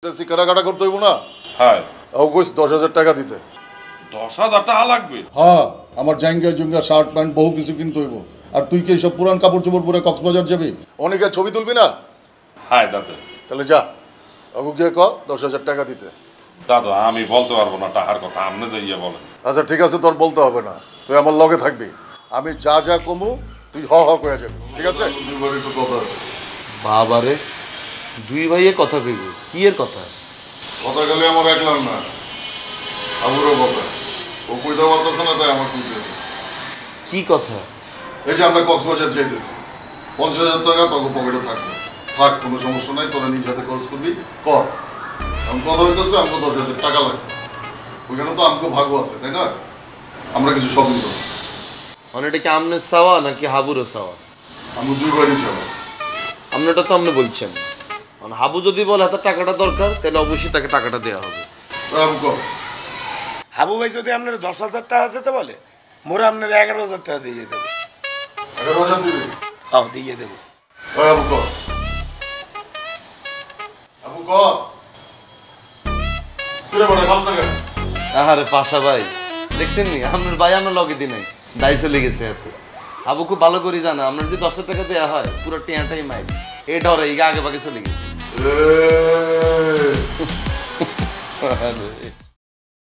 কেনাকাটা করতে হইব না? হ্যাঁ। ও কইস 10,000 টাকা দিতে। 10,000 টাকা লাগবে? হ্যাঁ, আমার জাঙ্গা জুঙ্গা শার্ট প্যান্ট বহু কিছু কিনতে হইব। আর তুই কি সব পুরান কাপড় চোপড় পরে কক্সবাজার যাবি? অনেকে ছবি তুলবি না? হ্যাঁ দাদু। তাহলে যা, ওকে গিয়ে ক 10,000 টাকা দিতে। দাদু আমি বলতে পারবো না টাকার কথা, আপনি তো ইয়ে বলেন। আচ্ছা ঠিক আছে, তোর বলতে হবে না, তুই আমার লগে থাকবি। আমি যা যা কমু তুই হ হ করে যাবি, ঠিক আছে? দুইবার একটু কথা আছে। বাবারে, দুই ভাইয়ে কথা কইব, কি এর কথা? কথা গেলে আমার একলার না, আবুরও কথা। ও কইতে পারতেছে না, তাই আমার কইতে হচ্ছে। কি কথা? এই যে আমরা কক্সবাজার যাইতেছি, 50,000 টাকা তোকে পকেটে থাকবে। থাক, কোনো সমস্যা নাই, তোরা নিজ হাতে খরচ করবি, কর। আমি কথা হইতেছে, আমাকে 10,000 টাকা লাগবে। ওইখানে তো আমাকে ভাগও আছে, তাই না? আমরা কিছু শপিং করবো। মানে এটা কি আমনের চাওয়া নাকি হাবুরও চাওয়া? আমি দুইবারই যাবো। আমনেটা তো আপনি বলছেন, মানে হাবু যদি বলে হাতে টাকাটা দরকার, তাহলে অবশ্যই তাকে টাকাটা দেওয়া হবে। হাবু ভাই যদি আপনার 10,000 টাকা দিতে বলে, মোরা আপনার 11,000 টাকা দিয়ে দেবো। 11,000 দিবি? হ্যাঁ, দিয়ে দেবো। আবু কর, আবু কর। তুই বড় কাজ না কেন? আরে পাশা ভাই, দেখছেন নি আপনার ভাই আমার লগে দিন নাই দাই চলে গেছে এতে। হাবু খুব ভালো করে জানা, আপনার যদি 10,000 টাকা দেওয়া হয় পুরো টিয়াটাই মাইল, এই ডরে আগে ভাগে চলে গেছে।